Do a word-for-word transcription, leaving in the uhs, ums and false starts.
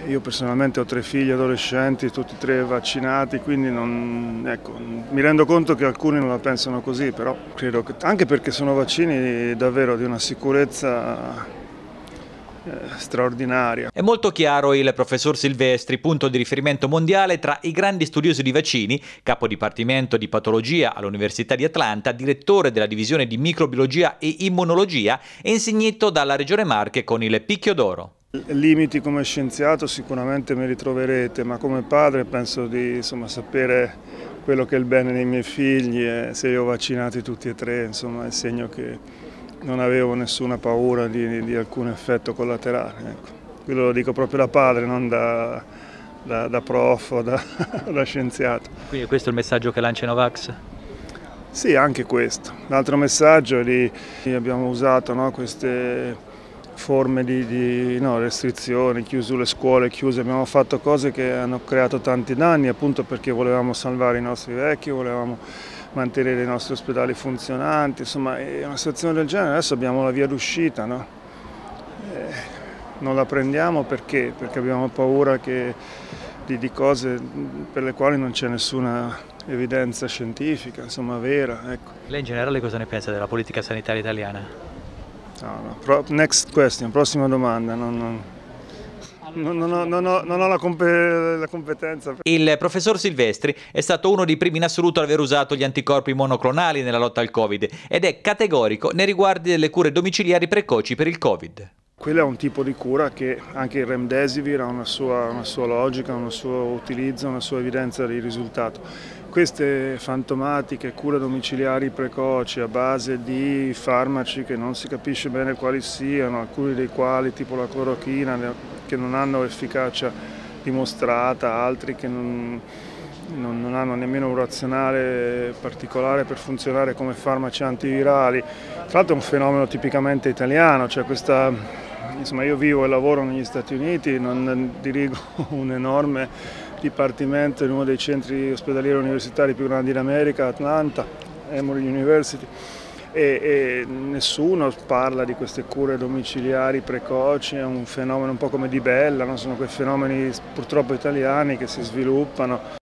Io personalmente ho tre figli adolescenti, tutti e tre vaccinati, quindi non, ecco, mi rendo conto che alcuni non la pensano così, però credo che, anche perché sono vaccini davvero di una sicurezza eh, straordinaria. È molto chiaro il professor Silvestri, punto di riferimento mondiale tra i grandi studiosi di vaccini, capo dipartimento di patologia all'Università di Atlanta, direttore della divisione di microbiologia e immunologia e insignito dalla Regione Marche con il Picchio d'Oro. Limiti come scienziato sicuramente mi ritroverete, ma come padre penso di insomma, sapere quello che è il bene dei miei figli e se li ho vaccinati tutti e tre, insomma, è segno che non avevo nessuna paura di, di alcun effetto collaterale. Ecco. Quello lo dico proprio da padre, non da, da, da prof o da, da scienziato. Quindi questo è il messaggio che lancia Novax? Sì, anche questo. L'altro messaggio è di abbiamo usato no, queste forme di, di no, restrizioni, chiuse le scuole, chiuse, abbiamo fatto cose che hanno creato tanti danni appunto perché volevamo salvare i nostri vecchi, volevamo mantenere i nostri ospedali funzionanti, insomma è una situazione del genere, adesso abbiamo la via d'uscita, no? eh, non la prendiamo perché? Perché abbiamo paura che, di, di cose per le quali non c'è nessuna evidenza scientifica, insomma vera. Ecco. Lei in generale cosa ne pensa della politica sanitaria italiana? No, no. Next question, prossima domanda. Non, non, non, non, ho, non, ho, non ho la, compe, la competenza. Il professor Silvestri è stato uno dei primi in assoluto ad aver usato gli anticorpi monoclonali nella lotta al Covid ed è categorico nei riguardi delle cure domiciliari precoci per il Covid. Quello è un tipo di cura che anche il Remdesivir ha una sua, una sua logica, un suo utilizzo, una sua evidenza di risultato. Queste fantomatiche cure domiciliari precoci a base di farmaci che non si capisce bene quali siano, alcuni dei quali tipo la clorochina che non hanno efficacia dimostrata, altri che non, non, non hanno nemmeno un razionale particolare per funzionare come farmaci antivirali. Tra l'altro è un fenomeno tipicamente italiano, cioè questa... Insomma, io vivo e lavoro negli Stati Uniti, non dirigo un enorme dipartimento in uno dei centri ospedalieri universitari più grandi d'America, Atlanta, Emory University, e, e nessuno parla di queste cure domiciliari precoci, è un fenomeno un po' come di Bella, no? Sono quei fenomeni purtroppo italiani che si sviluppano.